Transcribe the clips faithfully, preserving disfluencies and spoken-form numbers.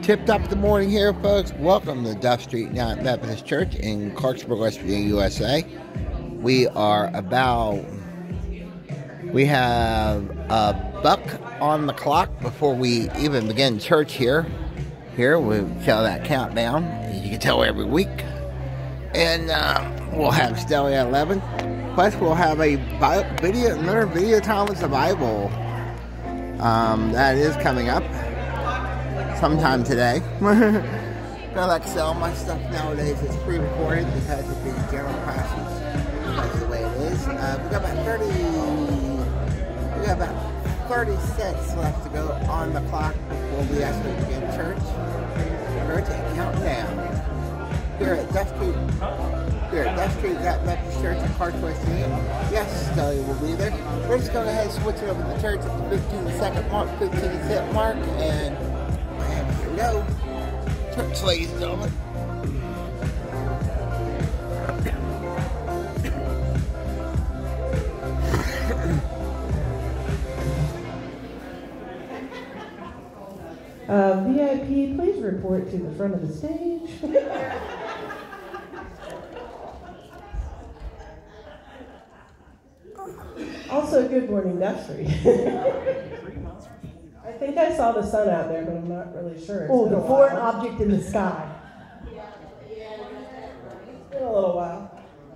Tipped up the morning here, folks. Welcome to Duff Street United Methodist Church in Clarksburg, W V U S A. We are about, we have a buck on the clock before we even begin church here. Here, we tell that countdown. You can tell every week. And uh, we'll have Stelly at eleven. Plus, we'll have a video, another video time with the Bible. Um, that is coming up sometime today. I like to sell my stuff nowadays. It's pre-recorded because of the general classes. That's the way it is. Uh, we got about thirty. We got about thirty-six left to go on the clock before we actually begin church. We're going to countdown here at Duff Street. Here at Duff Street Methodist Church in Clarksburg, West Virginia. Yes, Stelly will be there. We're just going to head switch it over to the church at the fifteen second mark, fifteen cent mark, and and here we go. Church, ladies and gentlemen. Uh, V I P, please report to the front of the stage. Also, good morning, Duff Street. I think I saw the sun out there, but I'm not really sure. Oh, the foreign object in the sky. It's been a little while.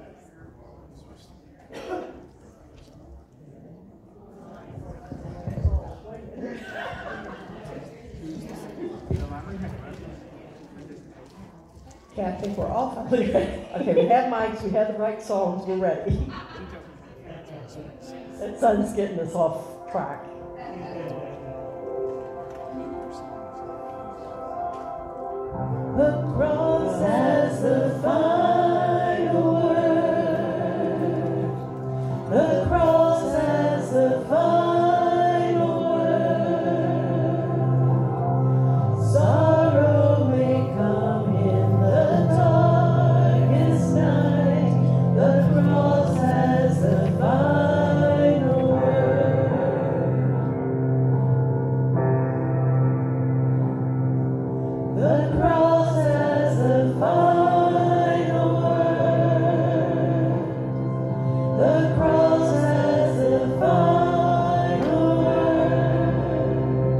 Okay, I think we're all finally ready. Okay, we have mics, we have the right songs, we're ready. That sun's getting us off track. The cross has the final word. The cross has the final word. Sorrow may come in the darkest night. The cross has the final word. The cross has the final word. The cross has the final word.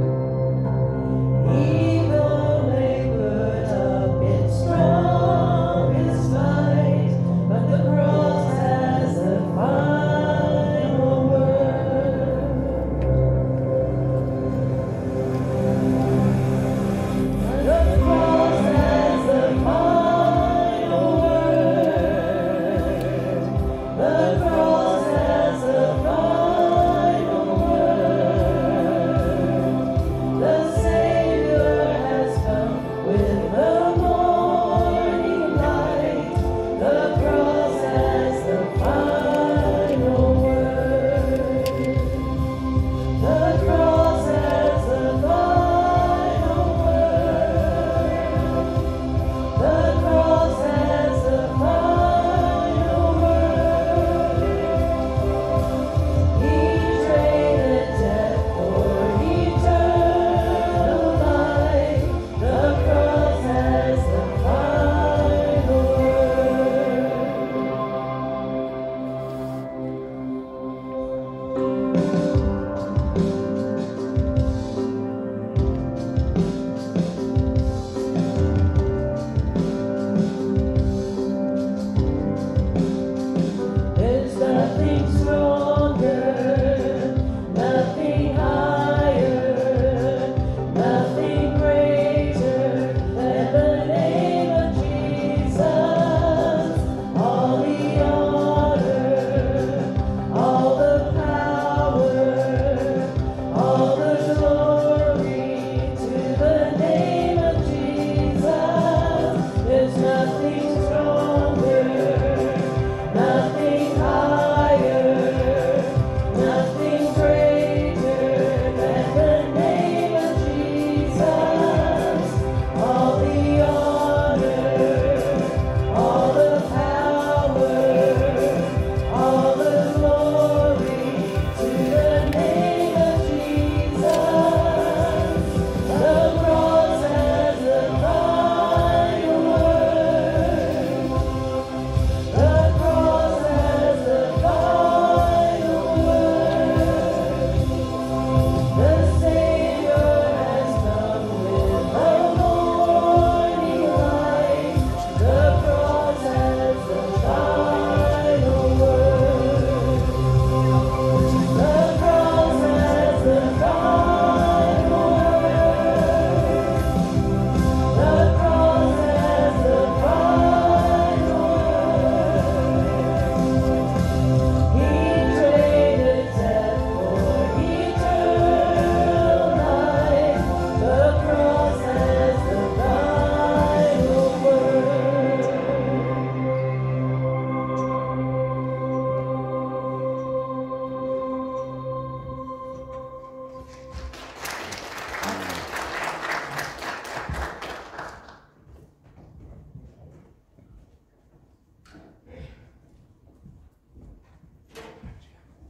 Evil may put up its strongest fight, but the cross has the final word. The cross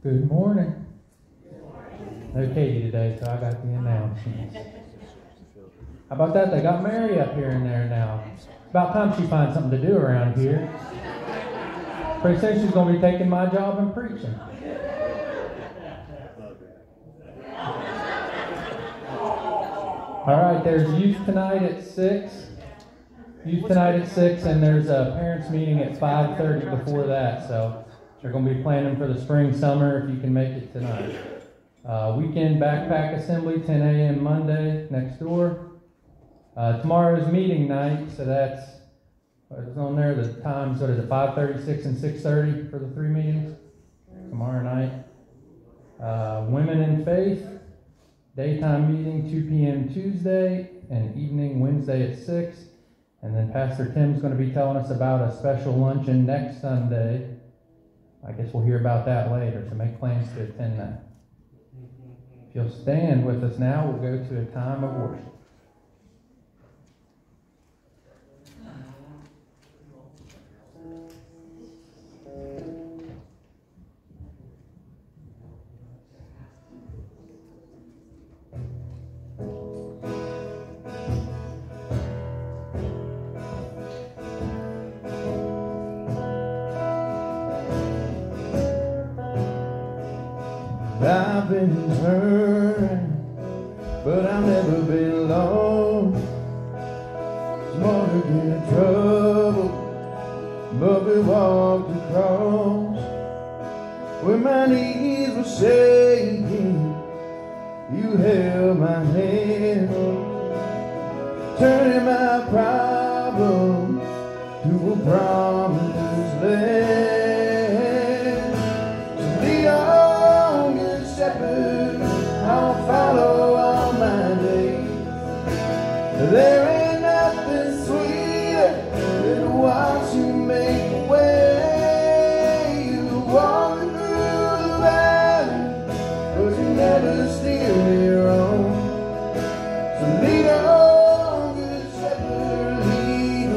Good morning. No Katie today, so I got the announcements. How about that? They got Mary up here and there now. About time she finds something to do around here. Pretty soon she's going to be taking my job and preaching. All right, there's youth tonight at six. Youth tonight at six, and there's a parents meeting at five thirty before that. So they're going to be planning for the spring, summer, if you can make it tonight. Uh, weekend backpack assembly, ten a.m. Monday, next door. Uh, tomorrow's meeting night, so that's, what is on there, the times, what is it, five thirty, six, and six thirty for the three meetings? Tomorrow night. Uh, Women in Faith, daytime meeting, two p.m. Tuesday, and evening Wednesday at six. And then Pastor Tim's going to be telling us about a special luncheon next Sunday. I guess we'll hear about that later, so make plans to attend that. If you'll stand with us now, we'll go to a time of worship. I've been turned, but I've never been lost. Smart to get in trouble, but we walked across. When my knees were shaking, you held my hand, turning my problem to a promised land. I'll follow all my days. There ain't nothing sweeter than to watch you make a way. You walk me through the valley, but you never steer me wrong. So lead on, good shepherd, lead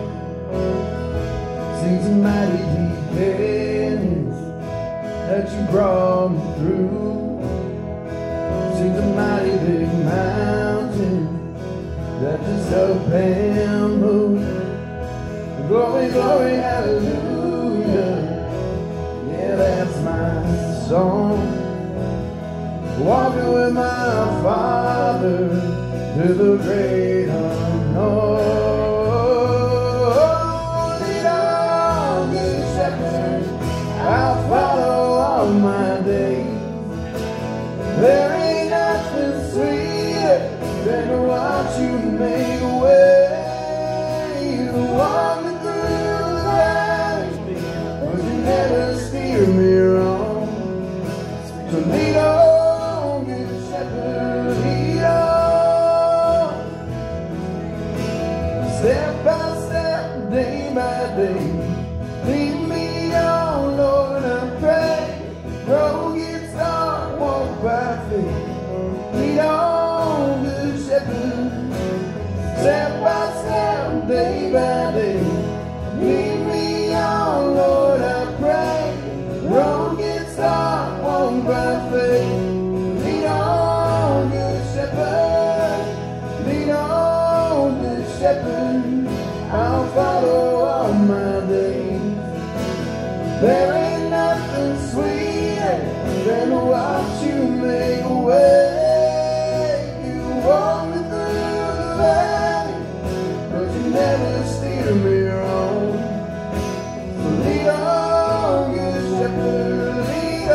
on. See some mighty deep canyons that you brought me through. See the mighty big mountain that just up and move. Glory, glory, hallelujah. Yeah, that's my song. Walking with my Father to the great unknown. Lead on, good shepherd, I'll follow all my days. There ain't nothing sweeter than to watch you make a way. You walk me through the valley, but you never steer me wrong. So lead on, good shepherd, lead on. Step by step, day by day, lead me on, Lord, I pray. Road gets dark, walk by faith. Lead on, good shepherd. Step by step, day by day. Lead me on, Lord, I pray. Road gets dark, walk by faith. Lead on, good shepherd. Lead on, good shepherd. I'll follow all my days. There ain't nothing sweeter than to watch you make a way. You walk me through the valley, but you never steer me wrong. So lead on, good shepherd, lead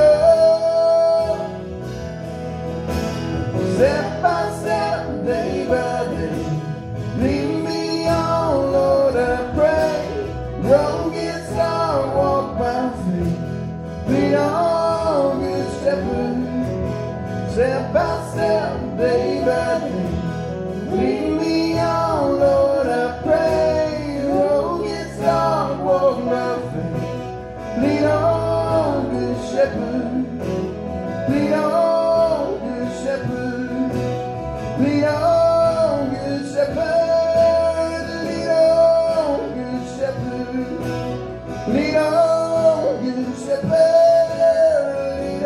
on. Step by step, day by day, lead me on, Lord, I pray. Road gets dark, walk by faith. Lead on, good shepherd. Step by step, day by day. Lead me on, Lord, I pray. Road gets dark, walk by faith. Lead on, good shepherd. Lead on, good shepherd. Lead on, good shepherd. Lead on, good shepherd. Lead on, good shepherd. Lead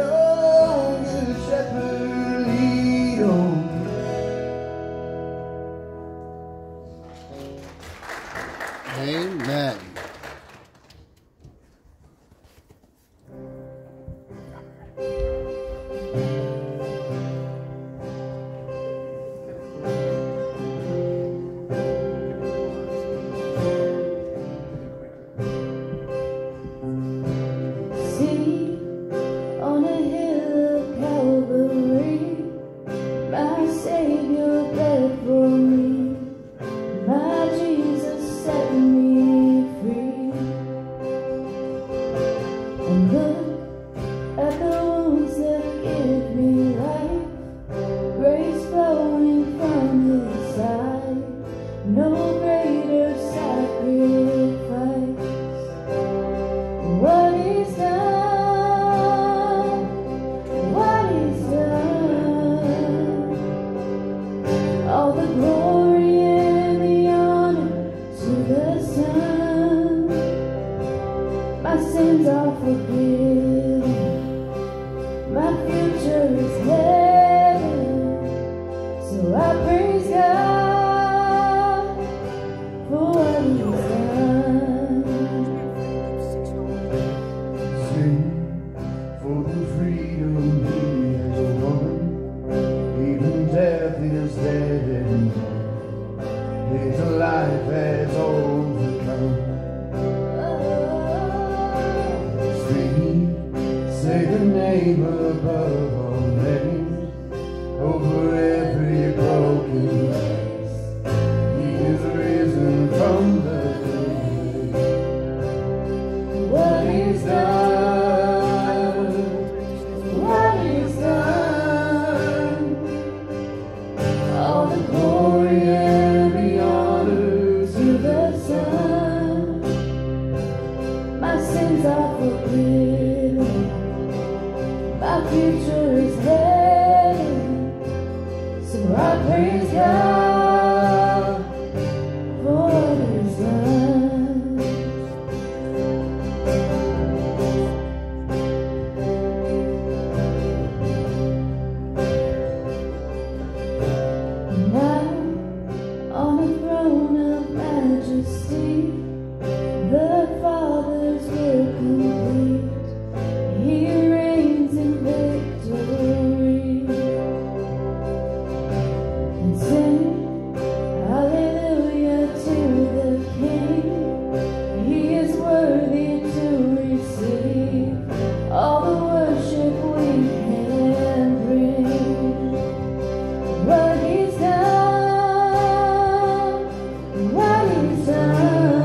Amen. See, on a hill of Calvary, my Savior bled for me. My Jesus set me free. And look at the wounds that give me life, grace flowing from His side. No greater sacrifice. What He's done, what He's done, all the glory and the honor to the Son. My sins are forgiven, my future is heaven, so I praise God for what He's done. Sing for the freedom He has won. Even death is dead and gone. His life has overcome. Sing, say the name above all names, over every broken place. He is risen from the grave. What He's done, what He's done, all the glory and the honor to the Son. My sins are forgiven, my future is heaven, so I praise God for what He's done. Now, on a throne of majesty, the Father's will complete. He reigns in victory. And sing hallelujah to the King. He is worthy to receive all the worship we can bring. What He's done, what He's done,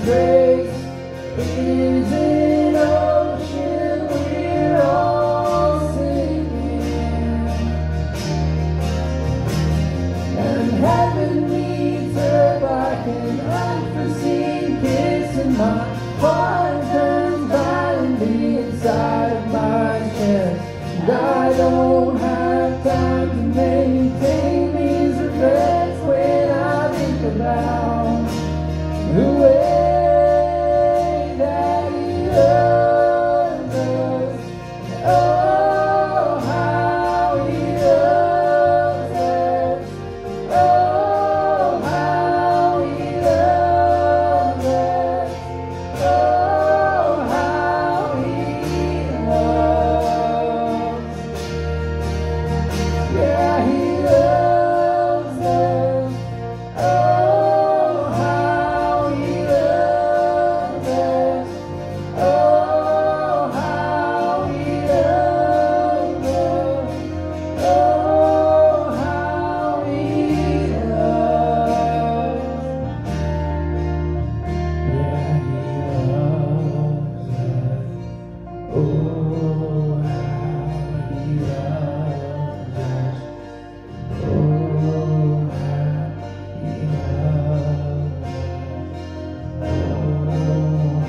grace is an ocean we're all singing, and heaven meets earth like an unforeseen kiss, and my heart turns violently inside of my chest, and I don't have time to maintain these regrets when I think about the way that he loves us. Oh, how he loves us. Oh, how he loves us. Oh, how he loves. Yeah, he loves us. Oh, how he loves us. Oh, how he loves us. Oh, how he loves. Yeah, he loves us. Oh, how he loves us. Oh, how he loves us. Oh,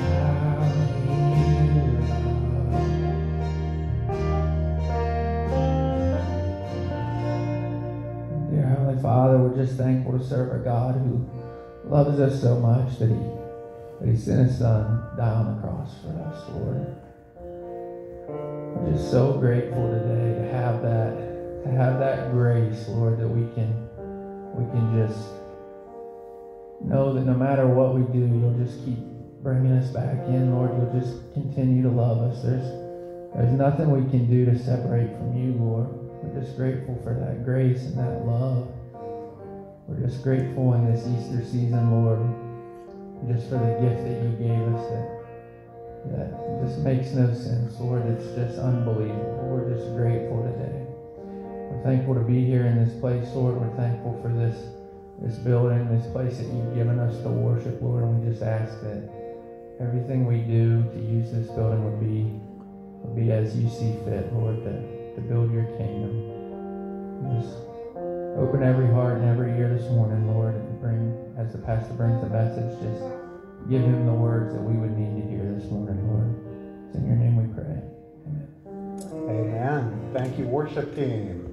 how he loves. Dear Heavenly Father, we're just thankful to serve a God who loves us so much that he that he sent his son die on the cross for us, Lord. We're just so grateful today to have that, to have that grace, Lord, that we can we can just know that no matter what we do, you'll just keep bringing us back in, Lord. You'll just continue to love us. There's there's nothing we can do to separate from you, Lord. We're just grateful for that grace and that love. We're just grateful in this Easter season, Lord, just for the gift that you gave us that, that just makes no sense, Lord. It's just unbelievable. We're just grateful today. We're thankful to be here in this place, Lord. We're thankful for this, this building, this place that you've given us to worship, Lord. And we just ask that everything we do to use this building would be, would be as you see fit, Lord, to, to build your kingdom. Just open every heart and every ear this morning, Lord, and bring, as the pastor brings the message, just give him the words that we would need to hear this morning, Lord. It's in your name we pray. Amen. Amen. Thank you, worship team.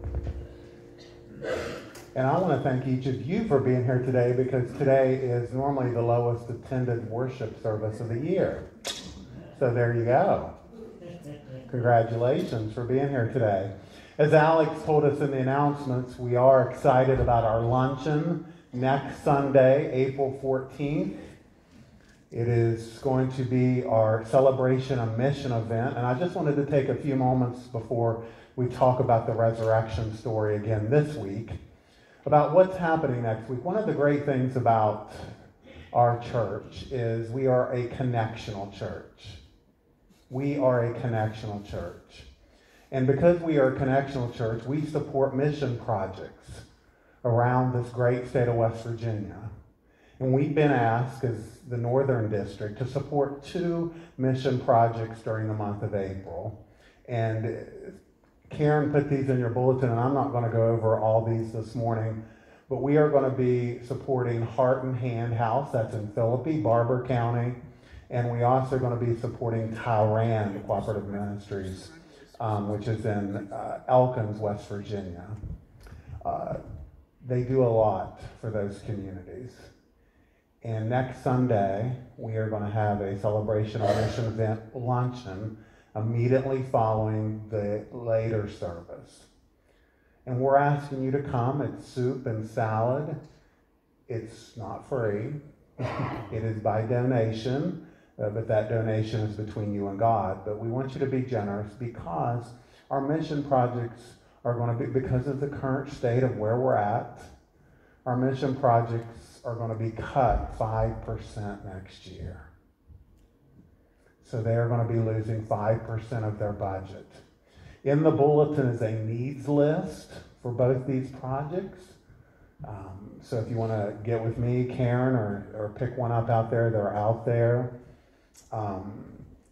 And I want to thank each of you for being here today, because today is normally the lowest attended worship service of the year. So there you go. Congratulations for being here today. As Alex told us in the announcements, we are excited about our luncheon next Sunday, April fourteenth. It is going to be our celebration of mission event. And I just wanted to take a few moments before we talk about the resurrection story again this week, about what's happening next week. One of the great things about our church is we are a connectional church. We are a connectional church. And because we are a connectional church, we support mission projects around this great state of West Virginia. And we've been asked as the Northern District to support two mission projects during the month of April. And Karen put these in your bulletin, and I'm not going to go over all these this morning, but we are going to be supporting Heart and Hand House, that's in Philippi, Barber County, and we also are going to be supporting Tyran Cooperative Ministries, um, which is in uh, Elkins, West Virginia. Uh, they do a lot for those communities. And next Sunday, we are going to have a celebration of mission event luncheon immediately following the later service. And we're asking you to come. It's soup and salad. It's not free. It is by donation, uh, but that donation is between you and God. But we want you to be generous, because our mission projects are going to be, because of the current state of where we're at, our mission projects are going to be cut five percent next year. So they are going to be losing five percent of their budget. In the bulletin is a needs list for both these projects. Um, so if you want to get with me, Karen, or, or pick one up out there, they're out there. Um,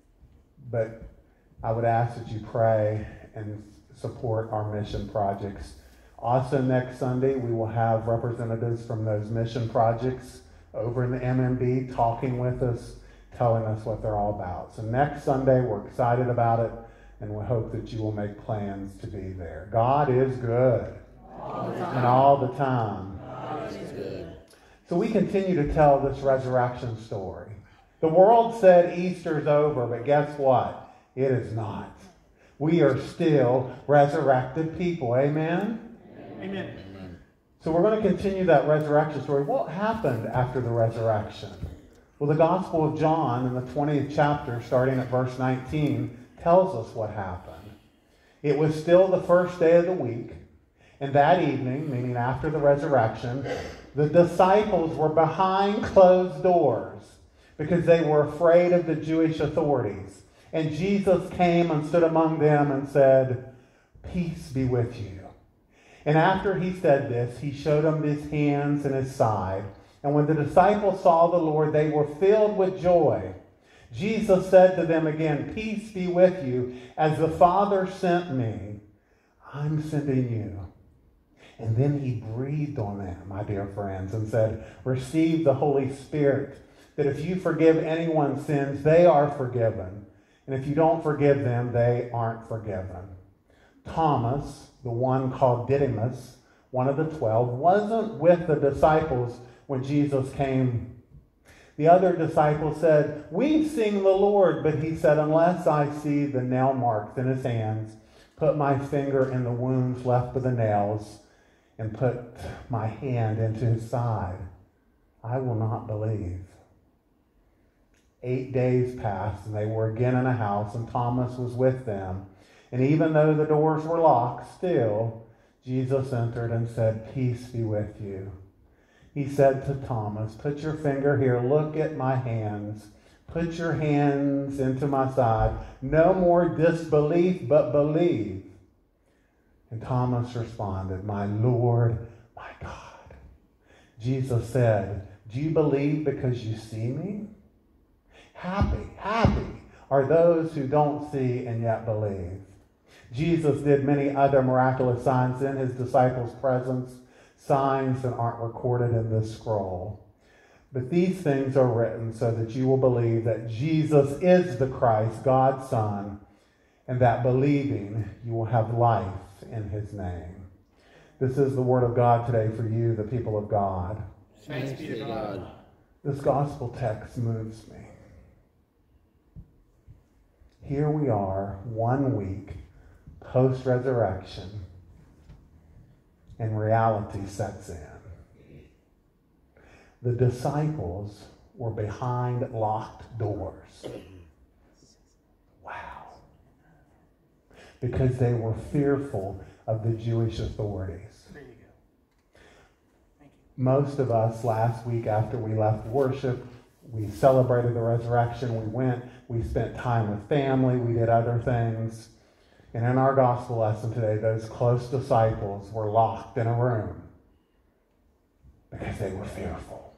but I would ask that you pray and support our mission projects. Also next Sunday, we will have representatives from those mission projects over in the M M B talking with us, telling us what they're all about. So next Sunday, we're excited about it, and we hope that you will make plans to be there. God is good. All and all the time. God is good. So we continue to tell this resurrection story. The world said Easter's over, but guess what? It is not. We are still resurrected people. Amen? Amen. So we're going to continue that resurrection story. What happened after the resurrection? Well, the Gospel of John in the twentieth chapter, starting at verse nineteen, tells us what happened. It was still the first day of the week, and that evening, meaning after the resurrection, the disciples were behind closed doors because they were afraid of the Jewish authorities. And Jesus came and stood among them and said, "Peace be with you." And after he said this, he showed them his hands and his side. And when the disciples saw the Lord, they were filled with joy. Jesus said to them again, "Peace be with you. As the Father sent me, I'm sending you." And then he breathed on them, my dear friends, and said, "Receive the Holy Spirit, that if you forgive anyone's sins, they are forgiven. And if you don't forgive them, they aren't forgiven." Thomas, the one called Didymus, one of the twelve, wasn't with the disciples when Jesus came. The other disciples said, "We've seen the Lord." But he said, "Unless I see the nail marks in his hands, put my finger in the wounds left by the nails, and put my hand into his side, I will not believe." Eight days passed, and they were again in a house, and Thomas was with them. And even though the doors were locked, still, Jesus entered and said, "Peace be with you." He said to Thomas, "Put your finger here, look at my hands. Put your hands into my side. No more disbelief, but believe." And Thomas responded, "My Lord, my God." Jesus said, "Do you believe because you see me? Happy, happy are those who don't see and yet believe." Jesus did many other miraculous signs in his disciples' presence, signs that aren't recorded in this scroll. But these things are written so that you will believe that Jesus is the Christ, God's Son, and that believing you will have life in his name. This is the word of God today for you, the people of God. Thanks be to God. This gospel text moves me. Here we are, one week post-resurrection, and reality sets in. The disciples were behind locked doors. Wow. Because they were fearful of the Jewish authorities. There you go. Thank you. Most of us last week after we left worship, we celebrated the resurrection, we went, we spent time with family, we did other things. And in our gospel lesson today, those close disciples were locked in a room because they were fearful.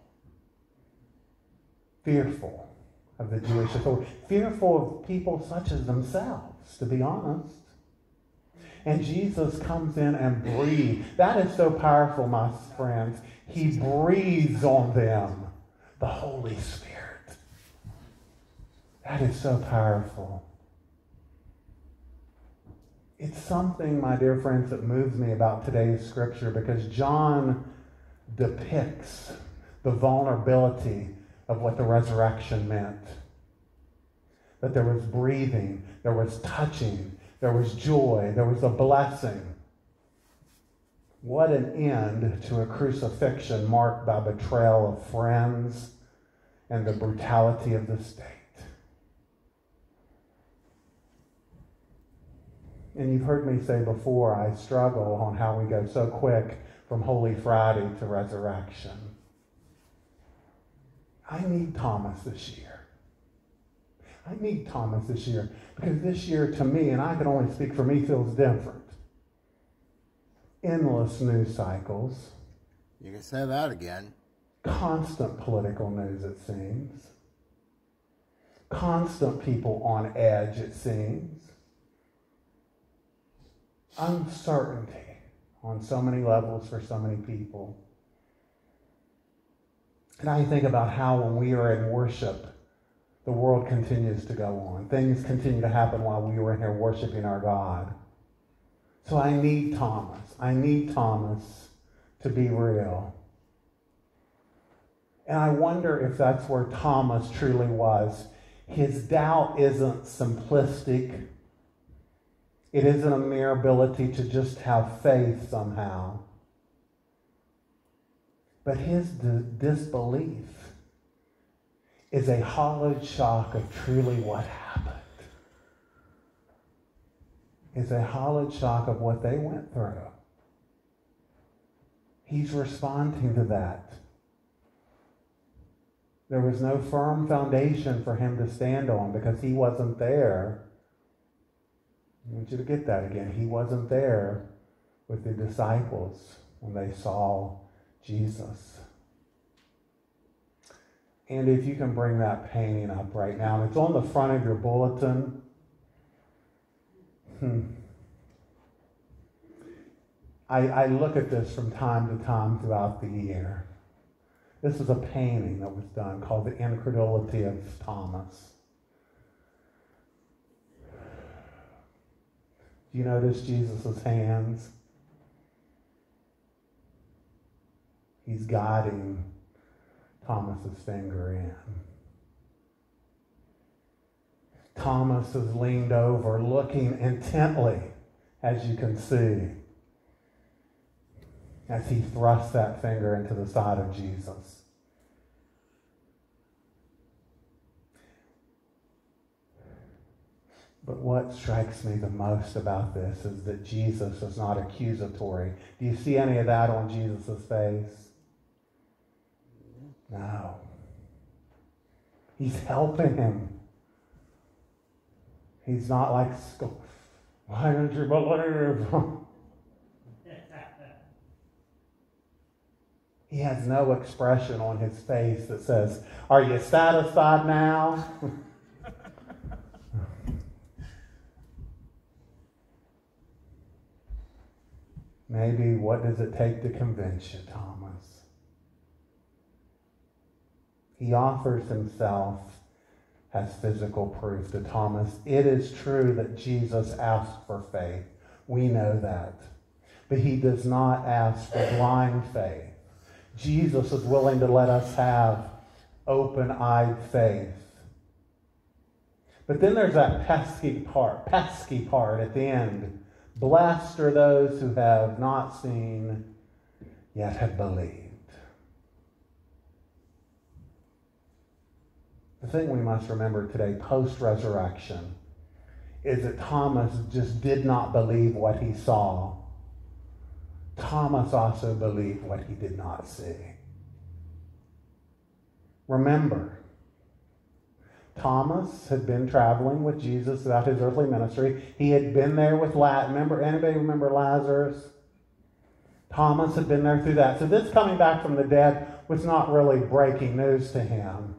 Fearful of the Jewish authority. Fearful of people such as themselves, to be honest. And Jesus comes in and breathes. That is so powerful, my friends. He breathes on them the Holy Spirit. That is so powerful. It's something, my dear friends, that moves me about today's scripture because John depicts the vulnerability of what the resurrection meant. That there was breathing, there was touching, there was joy, there was a blessing. What an end to a crucifixion marked by betrayal of friends and the brutality of the state. And you've heard me say before, I struggle on how we go so quick from Holy Friday to resurrection. I need Thomas this year. I need Thomas this year because this year to me, and I can only speak for me, feels different. Endless news cycles, You can say that again. Constant political news, it seems. Constant people on edge, it seems. Uncertainty on so many levels for so many people. And I think about how when we are in worship, the world continues to go on. Things continue to happen while we were in here worshiping our God. So I need Thomas. I need Thomas to be real. And I wonder if that's where Thomas truly was. His doubt isn't simplistic. It isn't a mere ability to just have faith somehow. But his d- disbelief is a hollowed shock of truly what happened. Is a hollowed shock of what they went through. He's responding to that. There was no firm foundation for him to stand on because he wasn't there. I want you to get that again. He wasn't there with the disciples when they saw Jesus. And if you can bring that painting up right now, and it's on the front of your bulletin. Hmm. I, I look at this from time to time throughout the year. This is a painting that was done called The Incredulity of Thomas. Do you notice Jesus' hands? He's guiding Thomas's finger in. Thomas is leaned over, looking intently, as you can see, as he thrusts that finger into the side of Jesus. But what strikes me the most about this is that Jesus is not accusatory. Do you see any of that on Jesus' face? No. He's helping him. He's not like, why don't you believe? He has no expression on his face that says, are you satisfied now? Maybe what does it take to convince you, Thomas? He offers himself as physical proof to Thomas. It is true that Jesus asked for faith. We know that. But he does not ask for blind faith. Jesus is willing to let us have open-eyed faith. But then there's that pesky part, pesky part at the end. Blessed are those who have not seen, yet have believed. The thing we must remember today, post-resurrection, is that Thomas just did not believe what he saw. Thomas also believed what he did not see. Remember, Thomas had been traveling with Jesus throughout his earthly ministry. He had been there with Lazarus. Remember, anybody remember Lazarus? Thomas had been there through that. So this coming back from the dead was not really breaking news to him.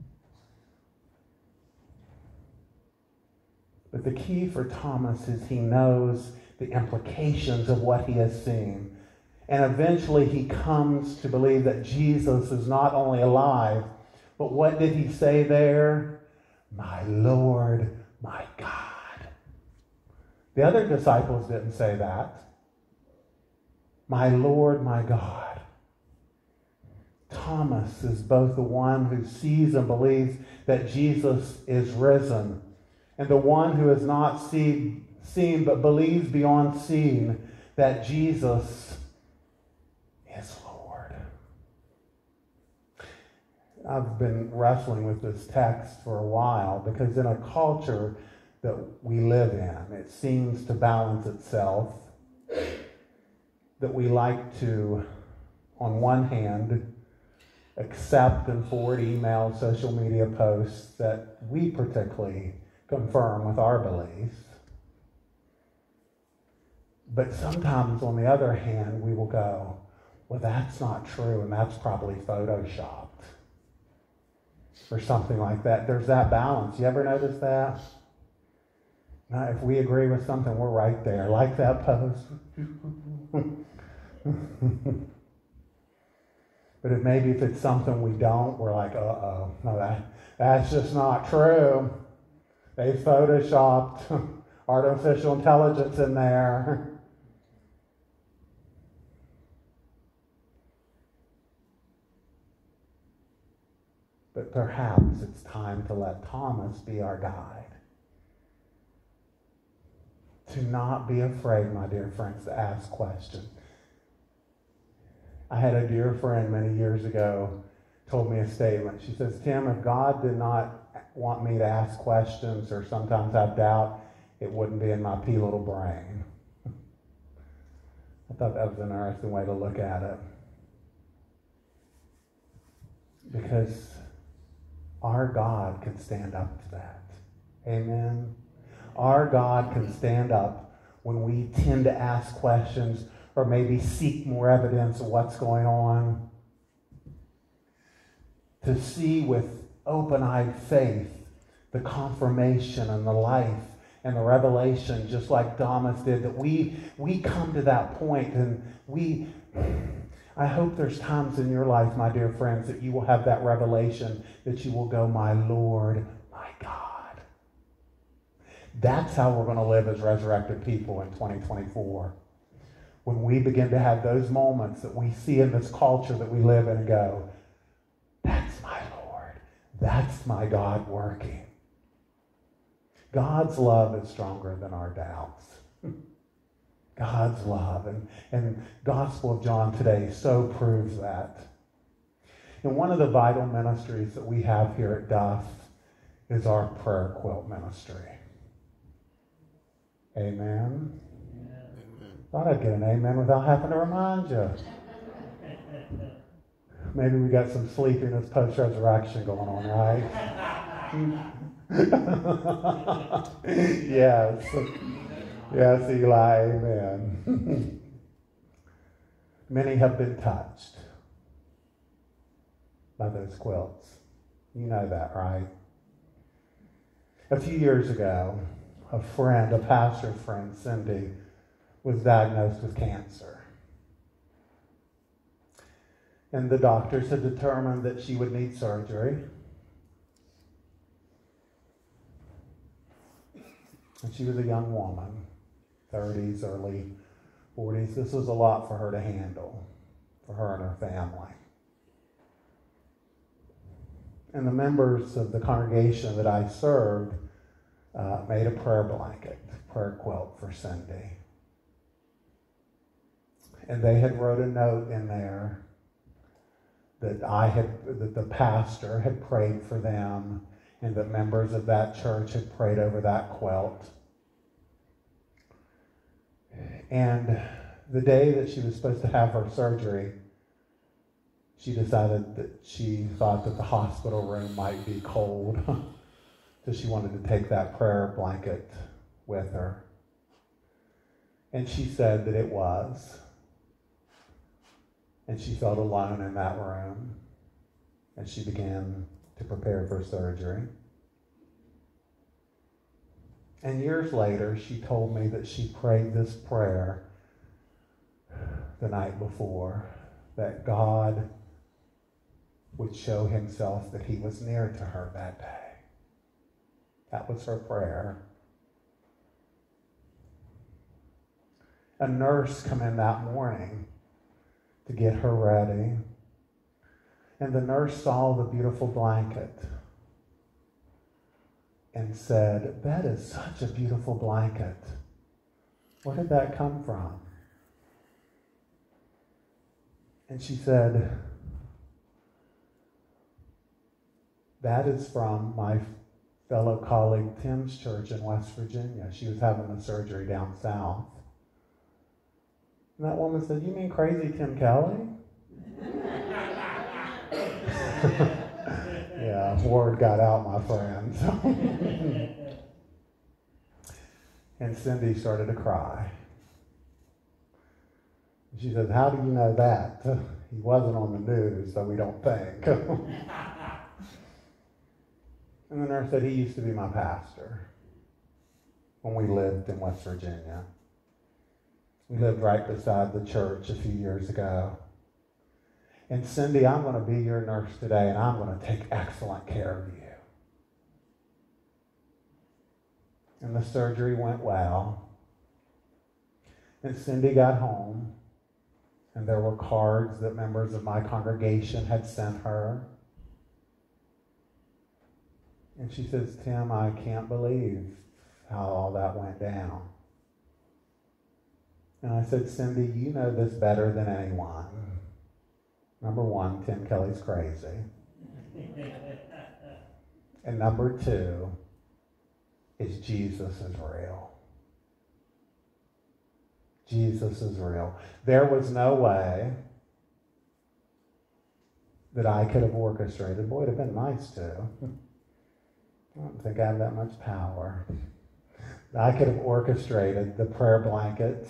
But the key for Thomas is he knows the implications of what he has seen. And eventually he comes to believe that Jesus is not only alive, but what did he say there? My Lord, my God. The other disciples didn't say that. My Lord, my God. Thomas is both the one who sees and believes that Jesus is risen, and the one who has not seen, seen but believes beyond seeing that Jesus is Lord. I've been wrestling with this text for a while because in a culture that we live in, it seems to balance itself that we like to, on one hand, accept and forward emails, social media posts that we particularly confirm with our beliefs. But sometimes, on the other hand, we will go, well, that's not true, and that's probably photoshopped or something like that. There's that balance. You ever notice that? Now, if we agree with something, we're right there, like that post. But if maybe if it's something we don't, we're like, uh-oh, no, that, that's just not true. They photoshopped artificial intelligence in there. But perhaps it's time to let Thomas be our guide. To not be afraid, my dear friends, to ask questions. I had a dear friend many years ago told me a statement. She says, Tim, if God did not want me to ask questions or sometimes have doubt, it wouldn't be in my pea little brain. I thought that was an interesting way to look at it. Because our God can stand up to that. Amen. Our God can stand up when we tend to ask questions or maybe seek more evidence of what's going on. To see with open-eyed faith the confirmation and the life and the revelation, just like Thomas did, that we, we come to that point and we... I hope there's times in your life, my dear friends, that you will have that revelation, that you will go, my Lord, my God. That's how we're going to live as resurrected people in twenty twenty-four. When we begin to have those moments that we see in this culture that we live in and go, that's my Lord. That's my God working. God's love is stronger than our doubts. God's love. And, and Gospel of John today so proves that. And one of the vital ministries that we have here at Duff is our prayer quilt ministry. Amen? Amen. Thought I'd get an amen without having to remind you. Maybe we got some sleepiness post-resurrection going on, right? Yes. Yes, Eli, amen. Many have been touched by those quilts. You know that, right? A few years ago, a friend, a pastor friend, Cindy, was diagnosed with cancer. And the doctors had determined that she would need surgery. And she was a young woman, thirties, early forties. This was a lot for her to handle, for her and her family. And the members of the congregation that I served uh, made a prayer blanket, prayer quilt for Cindy. And they had wrote a note in there that I had, that the pastor had prayed for them, and that members of that church had prayed over that quilt. And the day that she was supposed to have her surgery, she decided that she thought that the hospital room might be cold. So she wanted to take that prayer blanket with her. And she said that it was. And she felt alone in that room. And she began to prepare for surgery. And years later, she told me that she prayed this prayer the night before, that God would show himself that he was near to her that day. That was her prayer. A nurse came in that morning to get her ready. And the nurse saw the beautiful blanket and said, that is such a beautiful blanket. Where did that come from? And she said, that is from my fellow colleague Tim's church in West Virginia. She was having the surgery down south. And that woman said, you mean crazy Tim Kelly? Yeah, word got out, my friends. And Cindy started to cry. She She says, how do you know that? He wasn't on the news, so we don't think. And the nurse said, he used to be my pastor when we lived in West Virginia. We lived right beside the church a few years ago. And Cindy, I'm going to be your nurse today, and I'm going to take excellent care of you. And the surgery went well. And Cindy got home, and there were cards that members of my congregation had sent her. And she says, Tim, I can't believe how all that went down. And I said, Cindy, you know this better than anyone. Number one, Tim Kelly's crazy. And number two is Jesus is real. Jesus is real. There was no way that I could have orchestrated. Boy, it'd have been nice to. I don't think I have that much power. I could have orchestrated the prayer blanket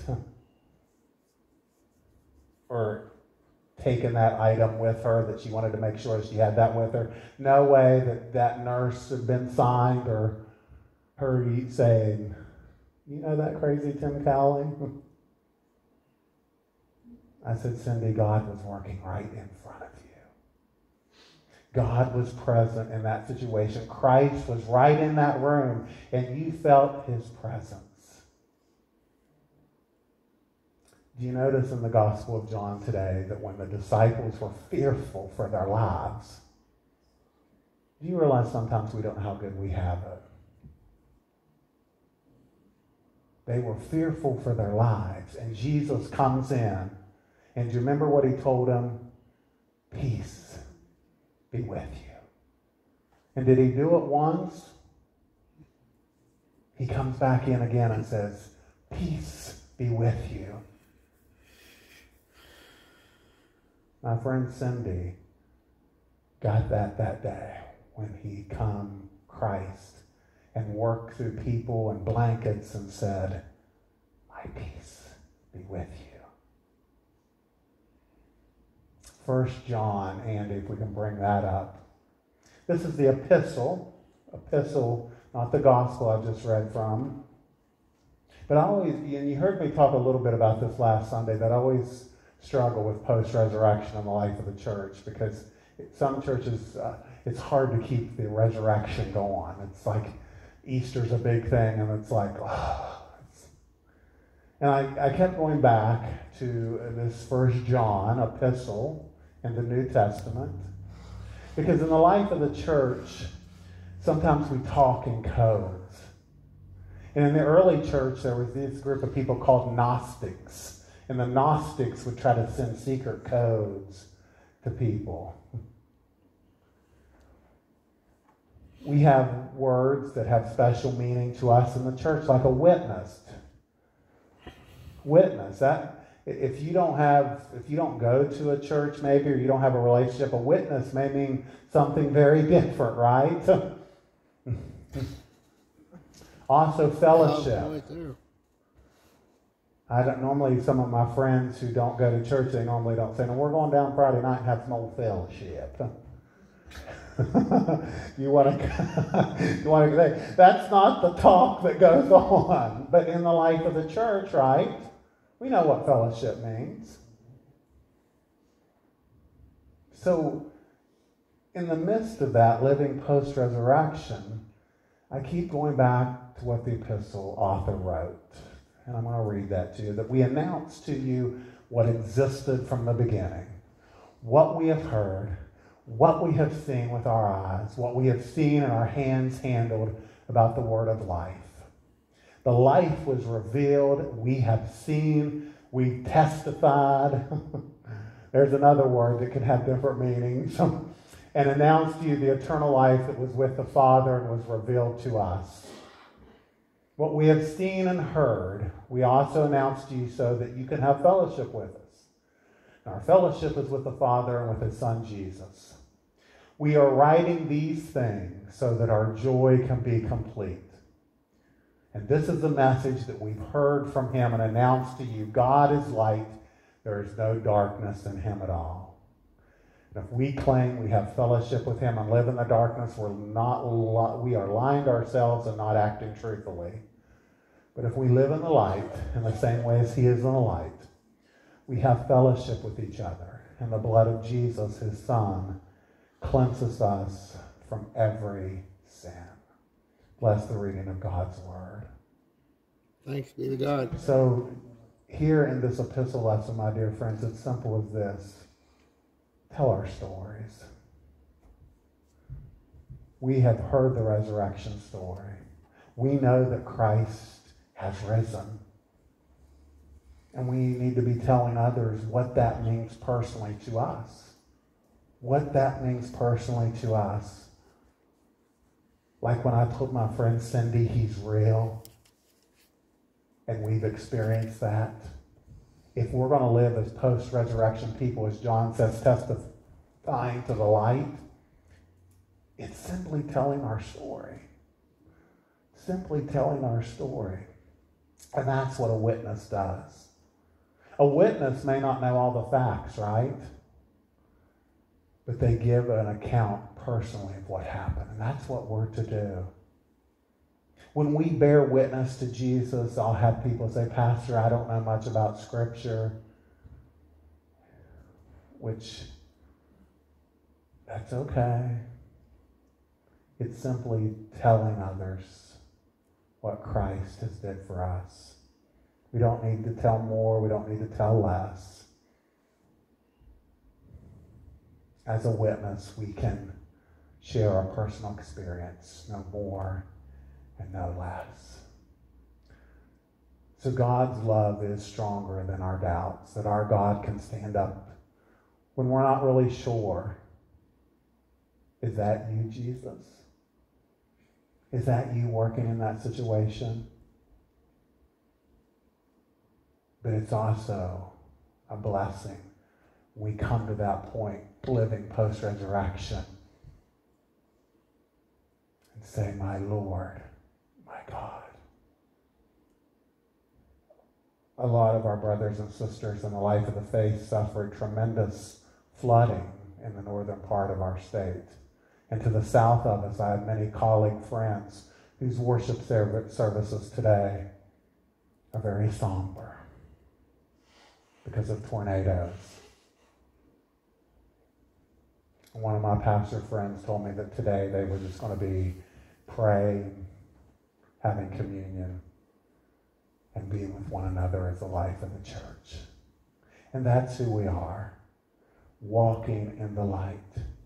or taken that item with her that she wanted to make sure she had that with her. No way that that nurse had been signed or her saying, you know that crazy Tim Kelly? I said, Cindy, God was working right in front of you. God was present in that situation. Christ was right in that room, and you felt his presence. Do you notice in the Gospel of John today that when the disciples were fearful for their lives, do you realize sometimes we don't know how good we have it? They were fearful for their lives, and Jesus comes in, and do you remember what he told them? Peace be with you. And did he do it once? He comes back in again and says, peace be with you. My friend Cindy got that that day when he come Christ and worked through people and blankets and said, my peace be with you. First John, Andy, if we can bring that up. This is the epistle, epistle, not the gospel I just read from. But I always, and you heard me talk a little bit about this last Sunday, that I always struggle with post-resurrection in the life of the church, because some churches, uh, it's hard to keep the resurrection going. It's like Easter's a big thing, and it's like, oh. It's... And I, I kept going back to this First John epistle in the New Testament, because in the life of the church, sometimes we talk in codes. And in the early church, there was this group of people called Gnostics, and the Gnostics would try to send secret codes to people. We have words that have special meaning to us in the church, like a witness. Witness. That if you don't have, if you don't go to a church maybe, or you don't have a relationship, a witness may mean something very different, right? Also, fellowship. I don't normally, some of my friends who don't go to church, they normally don't say, no, we're going down Friday night and have some old fellowship. you want to you want to say that's not the talk that goes on. But in the life of the church, right, we know what fellowship means. So in the midst of that, living post-resurrection, I keep going back to what the epistle author wrote. And I'm going to read that to you. That we announce to you what existed from the beginning, what we have heard, what we have seen with our eyes, what we have seen and our hands handled about the word of life. The life was revealed. We have seen. We testified. There's another word that can have different meanings. And announced to you the eternal life that was with the Father and was revealed to us. What we have seen and heard, we also announce to you so that you can have fellowship with us. And our fellowship is with the Father and with His Son, Jesus. We are writing these things so that our joy can be complete. And this is the message that we've heard from Him and announced to you. God is light. there is no darkness in him at all. And if we claim we have fellowship with him and live in the darkness, we're not li- we are lying to ourselves and not acting truthfully. But if we live in the light in the same way as he is in the light, we have fellowship with each other. And the blood of Jesus, his Son, cleanses us from every sin. Bless the reading of God's word. Thanks be to God. So here in this epistle lesson, my dear friends, it's simple as this. Tell our stories. We have heard the resurrection story. We know that Christ has risen. And we need to be telling others what that means personally to us. What that means personally to us. Like when I told my friend Cindy he's real, and we've experienced that. If we're going to live as post-resurrection people, as John says, testifying to the light, it's simply telling our story. Simply telling our story. And that's what a witness does. A witness may not know all the facts, right? But they give an account personally of what happened. And that's what we're to do. When we bear witness to Jesus, I'll have people say, Pastor, I don't know much about Scripture. Which, that's okay. It's simply telling others what Christ has did for us. We don't need to tell more. We don't need to tell less. As a witness, we can share our personal experience, no more and no less. So God's love is stronger than our doubts, that our God can stand up when we're not really sure. Is that you, Jesus? Is that you working in that situation? But it's also a blessing. We come to that point, living post-resurrection, and say, my Lord, my God. A lot of our brothers and sisters in the life of the faith suffered tremendous flooding in the northern part of our state. And to the south of us, I have many colleague friends whose worship services today are very somber because of tornadoes. One of my pastor friends told me that today they were just going to be praying, having communion, and being with one another as the life of the church. And that's who we are, walking in the light.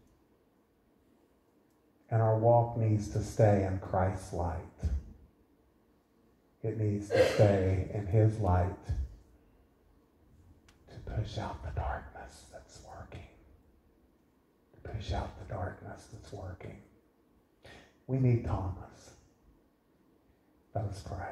And our walk needs to stay in Christ's light. It needs to stay in his light to push out the darkness that's working. To push out the darkness that's working. We need Thomas. Let us pray.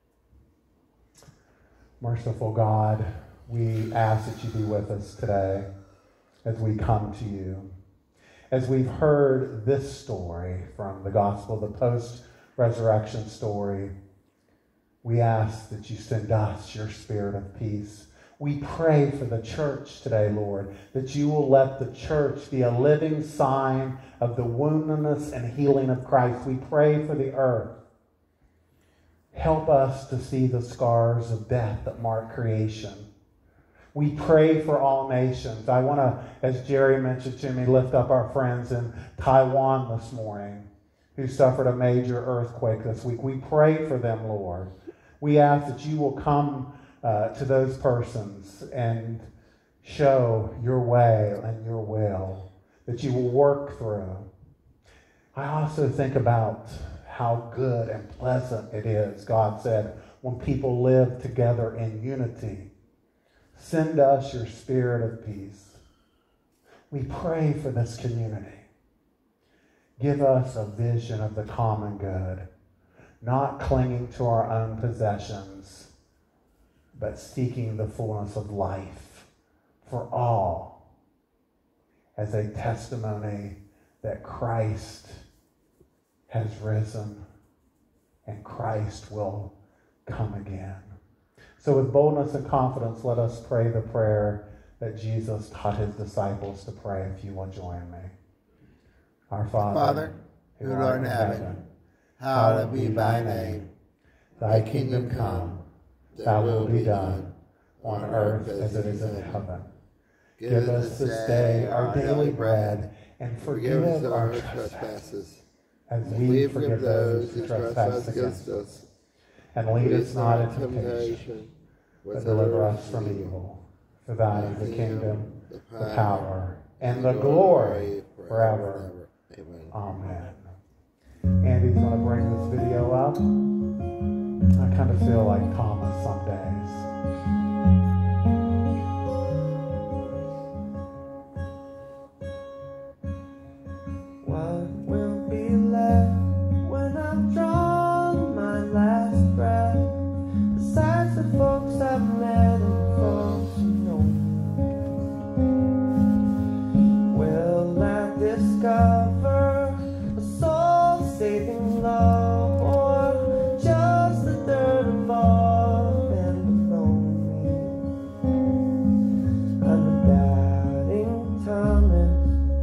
Merciful God, we ask that you be with us today as we come to you. As we've heard this story from the gospel, the post-resurrection story, we ask that you send us your spirit of peace. We pray for the church today, Lord, that you will let the church be a living sign of the woundedness and healing of Christ. We pray for the earth. Help us to see the scars of death that mark creation. We pray for all nations. I want to, as Jerry mentioned to me, lift up our friends in Taiwan this morning who suffered a major earthquake this week. We pray for them, Lord. We ask that you will come uh, to those persons and show your way and your will, that you will work through. I also think about how good and pleasant it is, God said, when people live together in unity. Send us your spirit of peace. We pray for this community. Give us a vision of the common good, not clinging to our own possessions, but seeking the fullness of life for all as a testimony that Christ has risen and Christ will come again. So with boldness and confidence, let us pray the prayer that Jesus taught his disciples to pray, if you will join me. Our Father, Father, who art in heaven, hallowed be thy name. Thy kingdom come, thy will be done, on earth as it is in heaven. Give us this day our daily bread, and forgive us our trespasses, as we forgive those who trespass against us. And lead us not into temptation, but deliver us from evil. For thine is the kingdom, the power, and the glory forever. Amen. Andy's going to bring this video up. I kind of feel like Thomas some days. What will be left when I've drawn my last breath? Besides the folks I've met and folks who know me, will I discover a soul-saving love, or just the dirt above and below me? I'm a doubting Thomas.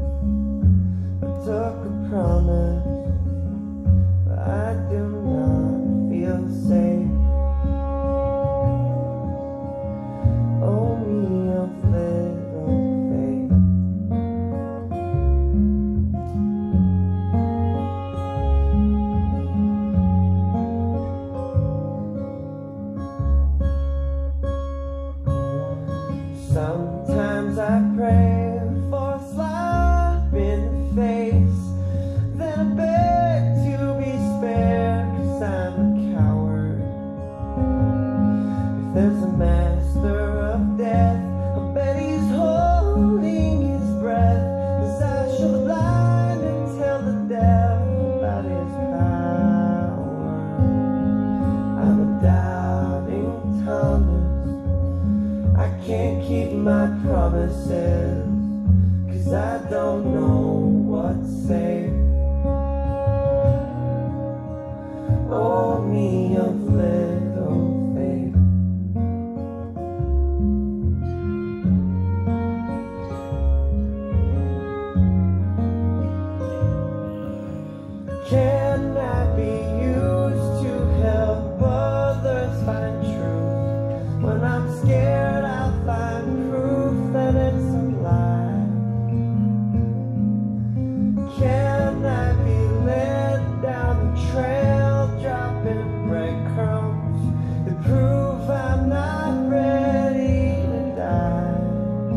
I took a promise, but I do not feel safe. Oh, me of little faith. Sometimes I pray for a slap in the face, then I beg to be spared, 'cause I'm a coward. If there's a master of death, I bet he's holding his breath, 'cause I shall the blind and tell the deaf about his power. I'm a doubting Thomas. I can't keep my promises, 'cause I don't know what's safe. Oh, me of little faith. Can I be used to help others find truth? When I'm scared, I'll find proof that it's a lie. Can I be led down the trail, dropping breadcrumbs that prove I'm not ready to die?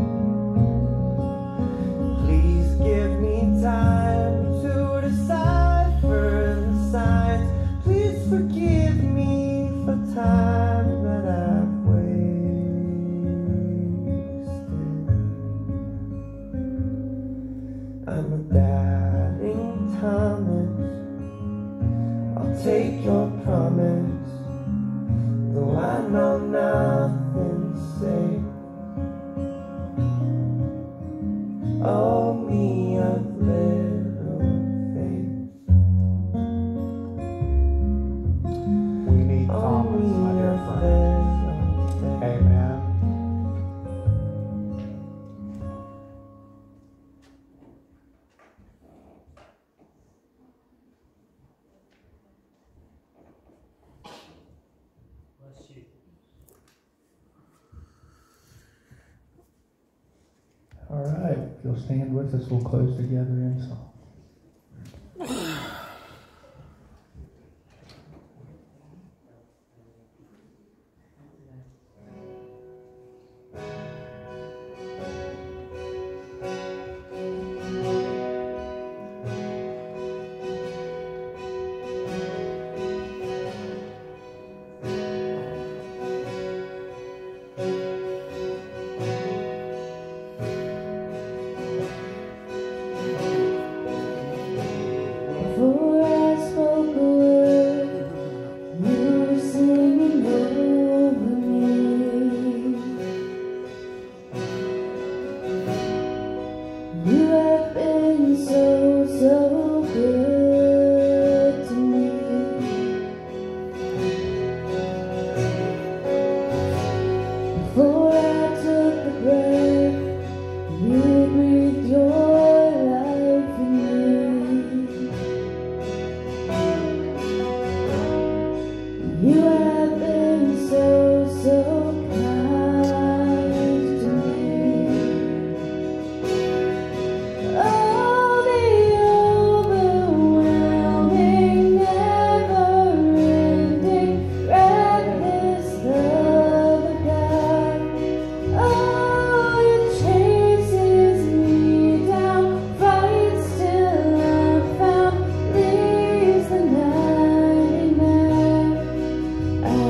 Please give me time to decipher the signs. Please forgive me for time that I've wasted. I'm a doubting Thomas. I'll take your promise, though I know nothing's safe. Oh, me of little faith. We need Oh, Thomas, my me dear of friends. little faith. Amen. All right, if you'll stand with us, we'll close together in song. Oh, You have been so, so kind to me. Oh, the overwhelming, never-ending, reckless love of God. Oh, it chases me down, fights till I'm found, leaves the ninety-nine. I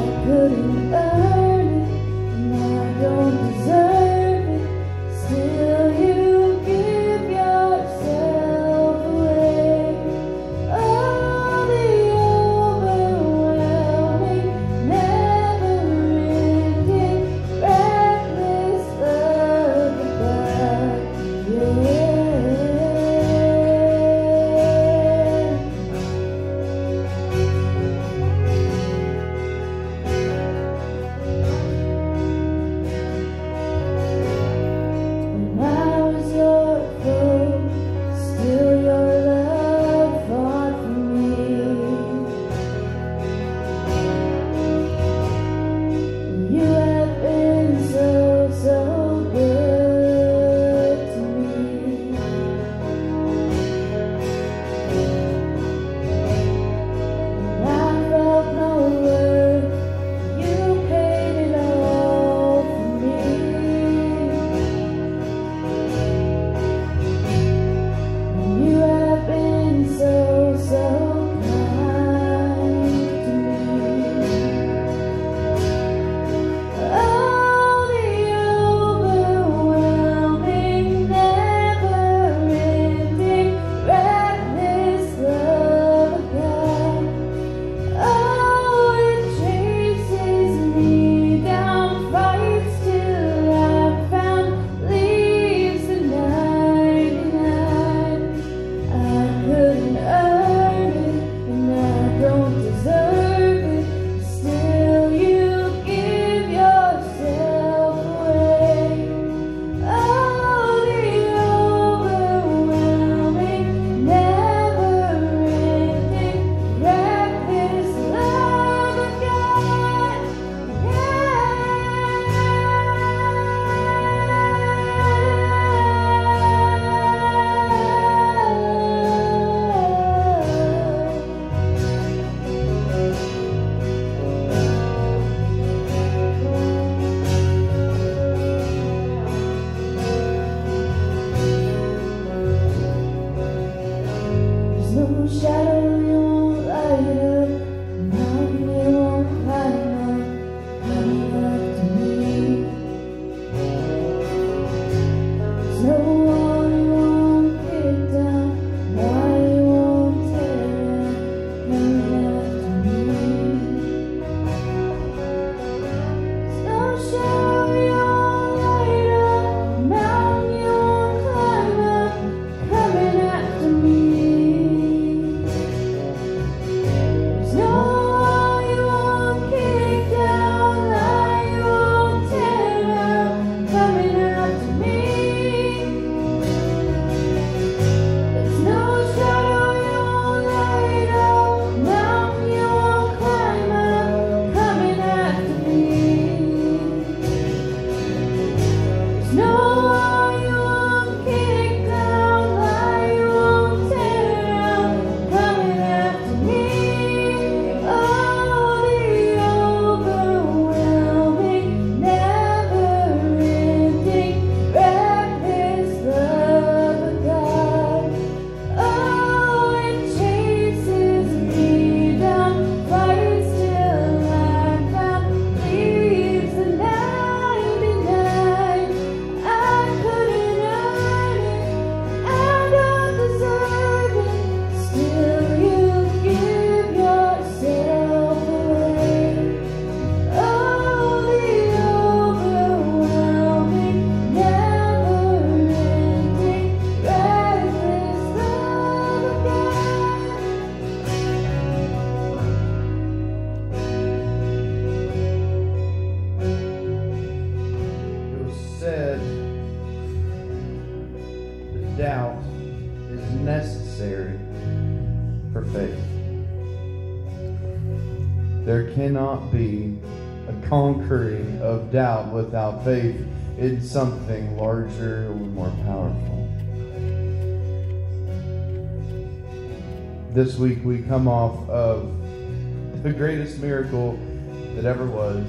cannot be a conquering of doubt without faith in something larger or more powerful. This week we come off of the greatest miracle that ever was.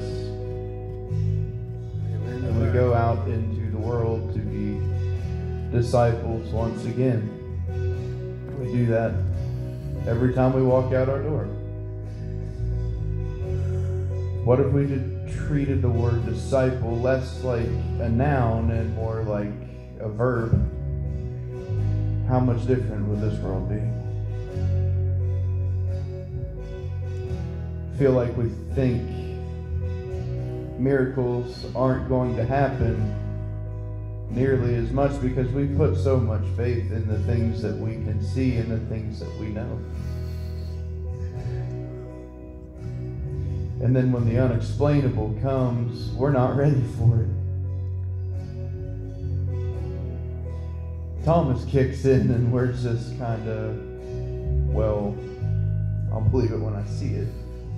And we go out into the world to be disciples once again. We do that every time we walk out our door. What if we just treated the word disciple less like a noun and more like a verb? How much different would this world be? I feel like we think miracles aren't going to happen nearly as much because we put so much faith in the things that we can see and the things that we know. And then when the unexplainable comes, we're not ready for it. Thomas kicks in and we're just kind of, well, I'll believe it when I see it.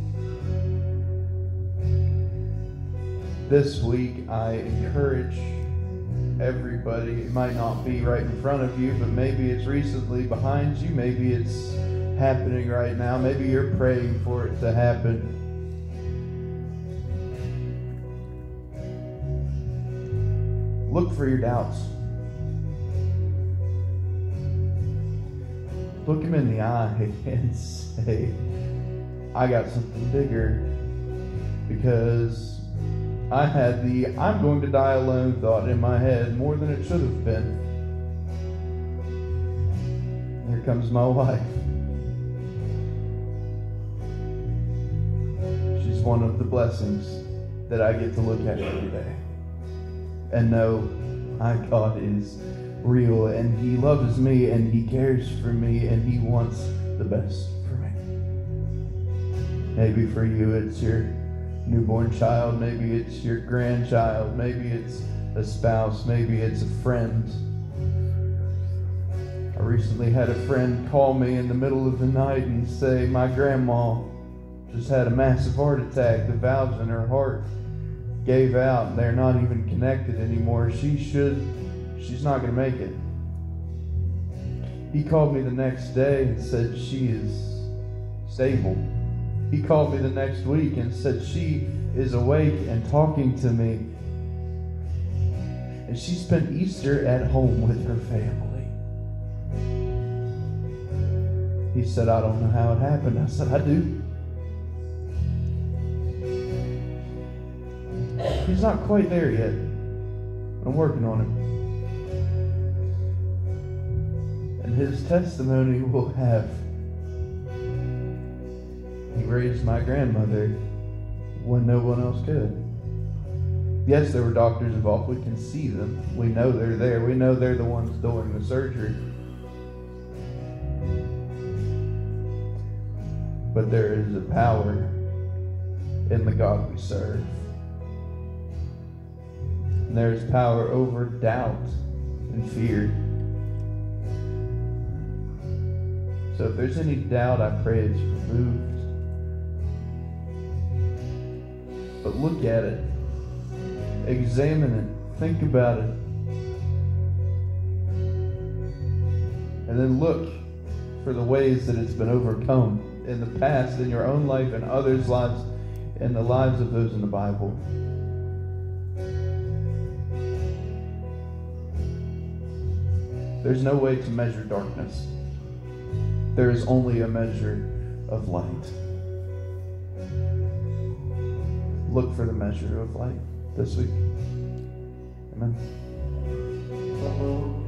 This week, I encourage everybody. It might not be right in front of you, but maybe it's recently behind you. Maybe it's happening right now. Maybe you're praying for it to happen. Look for your doubts. Look him in the eye and say, I got something bigger. Because I had the I'm going to die alone thought in my head more than it should have been. Here comes my wife. She's one of the blessings that I get to look at every day and know my God is real and He loves me and He cares for me and He wants the best for me. Maybe for you it's your newborn child, maybe it's your grandchild, maybe it's a spouse, maybe it's a friend. I recently had a friend call me in the middle of the night and say, my grandma just had a massive heart attack. The valves in her heart gave out and they're not even connected anymore. She should, she's not going to make it. He called me the next day and said she is stable. He called me the next week and said she is awake and talking to me. And she spent Easter at home with her family. He said, I don't know how it happened. I said, I do. He's not quite there yet. I'm working on him. And his testimony will have, he raised my grandmother when no one else could. Yes, there were doctors involved. We can see them. We know they're there. We know they're the ones doing the surgery. But there is a power in the God we serve. And there's power over doubt and fear. So if there's any doubt, I pray it's removed. But look at it. Examine it. Think about it. And then look for the ways that it's been overcome in the past, in your own life, and others' lives, and the lives of those in the Bible. There's no way to measure darkness. There is only a measure of light. Look for the measure of light this week. Amen.